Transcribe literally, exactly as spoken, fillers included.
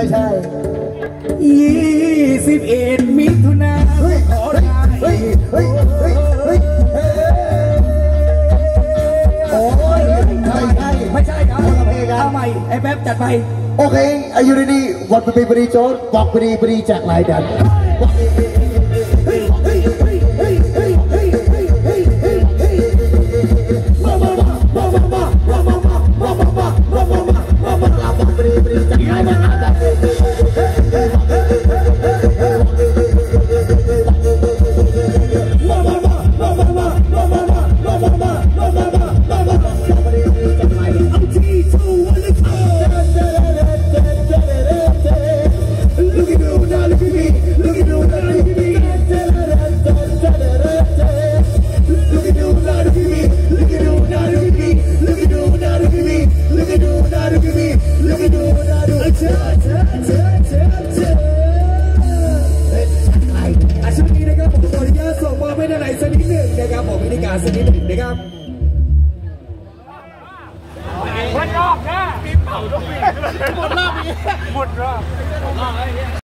ใช่ยี่สิบเอ็ดมิถุนาเฮ้ยขอได้เฮ้ยเฮ้ยเฮ้ยเฮ้ยโอ้ยไม่ใช่ไม่ใช่ครับเอาใหม่ไอ้แป๊บจัดไปโอเคอายุดีวันปีปรีโจทย์บอกปรีปรีจากหลายดันสักนิดหนึ่งนะครับหมดรอบนะหมดรอบหมดรอบ